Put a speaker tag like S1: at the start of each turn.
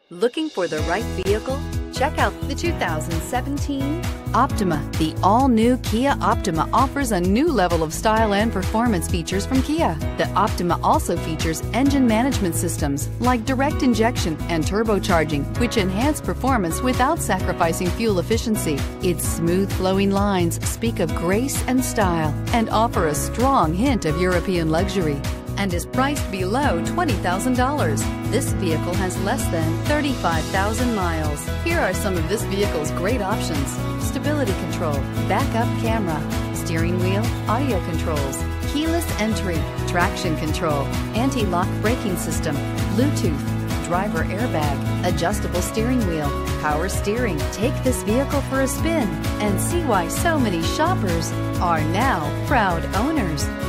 S1: Looking for the right vehicle? Check out the 2017 Optima. The all-new Kia Optima offers a new level of style and performance features from Kia. The Optima also features engine management systems like direct injection and turbocharging, which enhance performance without sacrificing fuel efficiency. Its smooth flowing lines speak of grace and style and offer a strong hint of European luxury, and is priced below $20,000. This vehicle has less than 35,000 miles. Here are some of this vehicle's great options: stability control, backup camera, steering wheel audio controls, keyless entry, traction control, anti-lock braking system, Bluetooth, driver airbag, adjustable steering wheel, power steering. Take this vehicle for a spin and see why so many shoppers are now proud owners.